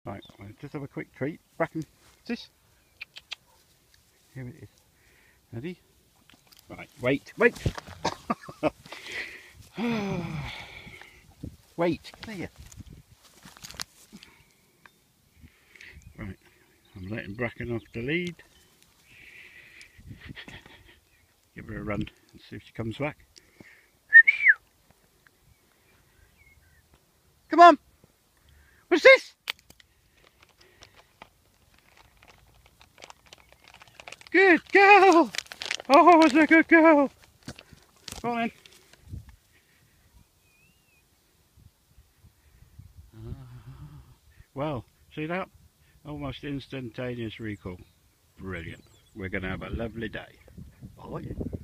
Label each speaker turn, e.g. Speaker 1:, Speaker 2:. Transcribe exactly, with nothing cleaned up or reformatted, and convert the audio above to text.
Speaker 1: Right, I'll just have a quick treat. Bracken, this? Here it is. Ready? Right, wait, wait! Wait, clear. Right, I'm letting Bracken off the lead. Give her a run and see if she comes back. Come on! What's this? Good girl! Oh, was a good girl! Go on then. Well, see that? Almost instantaneous recall. Brilliant. We're going to have a lovely day. Oh yeah.